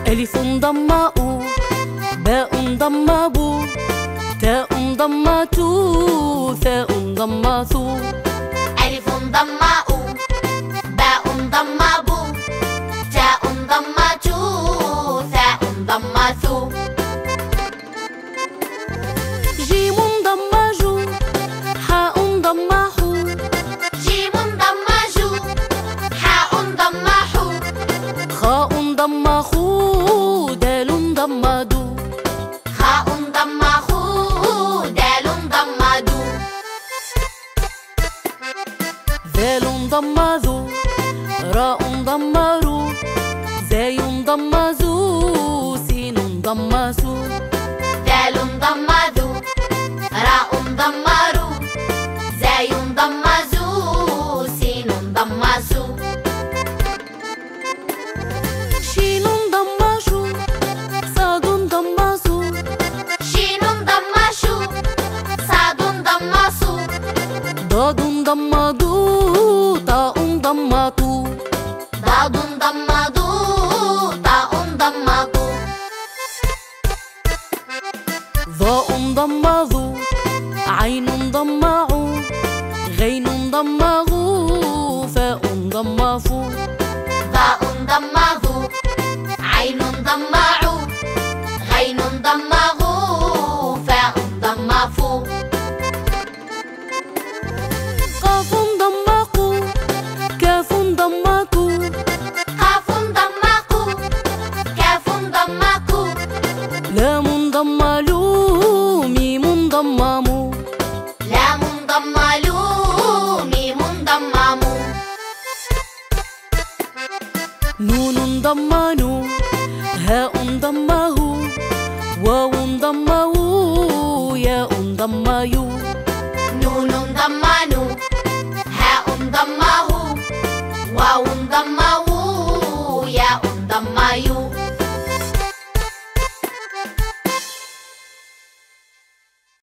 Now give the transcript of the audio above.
ألف ضمة أو، باء ضمة بو، تاء ضمة تو، ثاء ضمة ثو. ألف ضمة أو، باء ضمة بو، تاء ضمة تو، ثاء ضمة ثو. جيم ضمة جو، حاء ضمة حو، جيم ضمة جو، حاء ضمة حو. خاء ضمة خو، دال ضمة دو، خاء ضمة خو، دال ضمة دو. ذال ضمة ذو، راء ضمة رو، زاي ضمة زو، سين ضمة سو. دال ضمة ذو، راء ضمة رو، زاي ضمة زو، سين ضمة سو. شين ضمة شو، صاد ضمة سو، شين ضمة شو، صاد ضمة صو. ضاد ضمة دو، طاء ضمة طو، ضاد ضمة ضو، طاء ضمة ضو. ظاء ضمة ظو، عين ضمة عو، غين ضمة غو، فاء ضمة فو. ضاء ضمة ضو، عين ضمة عو، غين ضمة غو، فاء ضمة فو. قاف ضمة قو، كاف ضمة كو، قاف ضمة قو، كاف ضمة كو. لام ضمة لو، ميم ضمة مو، لام ضمة لو، ميم ضمة مو. نون ضمة نو، هاء ضمة هو، واو ضمة